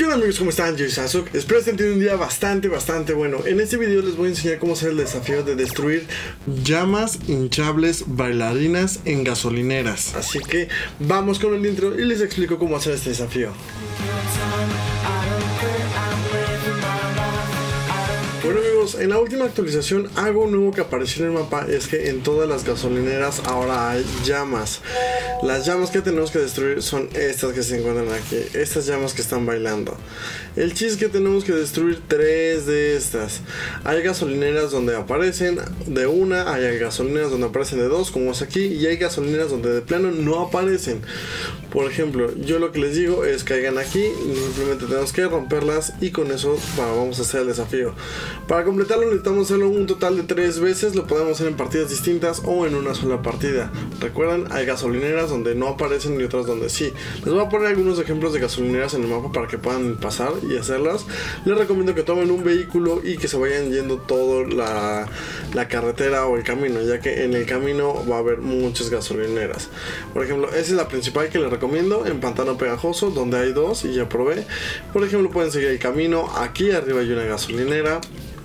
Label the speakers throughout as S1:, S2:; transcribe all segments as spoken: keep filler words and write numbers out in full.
S1: onda amigos? ¿Cómo están? Yo soy Sasuke. Espero estén teniendo un día bastante, bastante bueno. En este video les voy a enseñar cómo hacer el desafío de destruir llamas hinchables bailarinas en gasolineras. Así que vamos con el intro y les explico cómo hacer este desafío. Bueno amigos, en la última actualización algo nuevo que apareció en el mapa es que en todas las gasolineras ahora hay llamas. Las llamas que tenemos que destruir son estas que se encuentran aquí, estas llamas que están bailando. El chiste es que tenemos que destruir tres de estas. Hay gasolineras donde aparecen de una, hay gasolineras donde aparecen de dos, como es aquí, y hay gasolineras donde de plano no aparecen. Por ejemplo, yo lo que les digo es caigan aquí, simplemente tenemos que romperlas y con eso bueno, vamos a hacer el desafío. Para completarlo necesitamos hacerlo un total de tres veces, lo podemos hacer en partidas distintas o en una sola partida. Recuerden, hay gasolineras donde no aparecen y otras donde sí. Les voy a poner algunos ejemplos de gasolineras en el mapa para que puedan pasar y hacerlas. Les recomiendo que tomen un vehículo y que se vayan yendo toda la, la carretera o el camino, ya que en el camino va a haber muchas gasolineras. Por ejemplo, esa es la principal que les recomiendo, en Pantano Pegajoso, donde hay dos y ya probé. Por ejemplo, pueden seguir el camino, aquí arriba hay una gasolinera.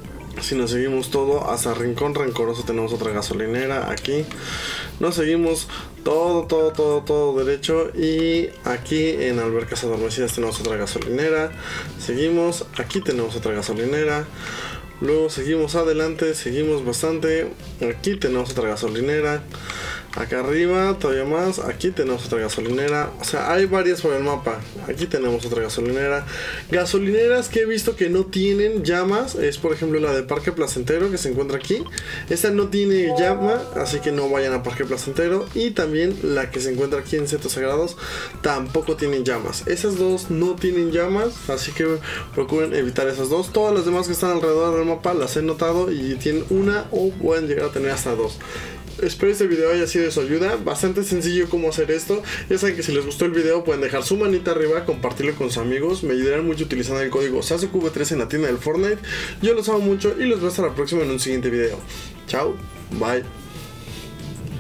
S1: Si nos seguimos todo hasta Rincón Rencoroso tenemos otra gasolinera. Aquí nos seguimos todo, todo, todo, todo derecho. Y aquí en Albercas Adormecidas tenemos otra gasolinera. Seguimos, aquí tenemos otra gasolinera. Luego seguimos adelante, seguimos bastante. Aquí tenemos otra gasolinera. Acá arriba todavía más, aquí tenemos otra gasolinera. O sea, hay varias por el mapa. Aquí tenemos otra gasolinera. Gasolineras que he visto que no tienen llamas es por ejemplo la de Parque Placentero, que se encuentra aquí. Esta no tiene llama, así que no vayan a Parque Placentero. Y también la que se encuentra aquí en Setos Sagrados tampoco tienen llamas. Esas dos no tienen llamas, así que procuren evitar esas dos. Todas las demás que están alrededor del mapa las he notado y tienen una o pueden llegar a tener hasta dos. Espero este video haya sido de su ayuda. Bastante sencillo cómo hacer esto. Ya saben que si les gustó el video pueden dejar su manita arriba, compartirlo con sus amigos. Me ayudarán mucho utilizando el código Sasuke V tres en la tienda del Fortnite. Yo los amo mucho y los veo hasta la próxima en un siguiente video. Chao, bye.